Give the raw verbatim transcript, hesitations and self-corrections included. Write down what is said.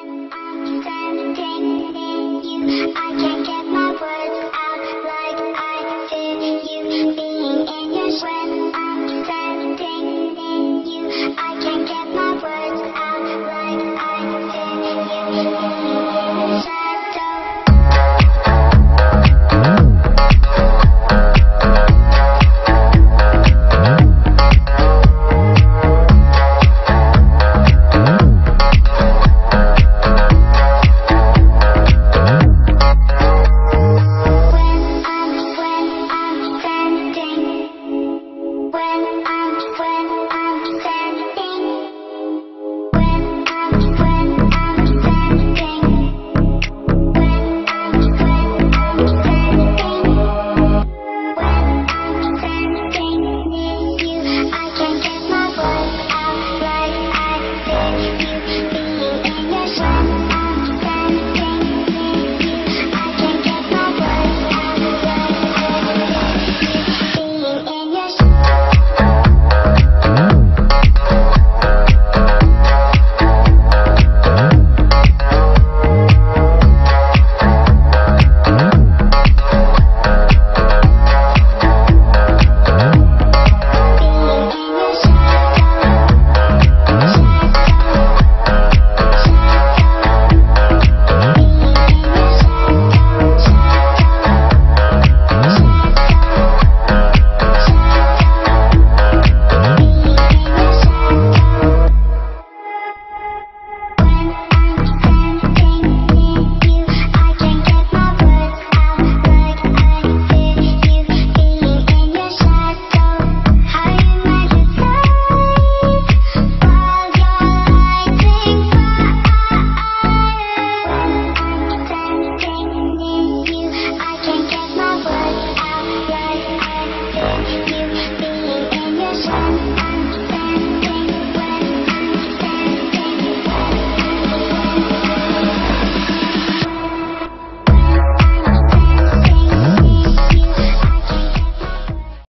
I'm standing in you. I can't get my words out like I feel you being in your sweat. I'm standing in you. I can't get my words out like I feel you being in your sweat.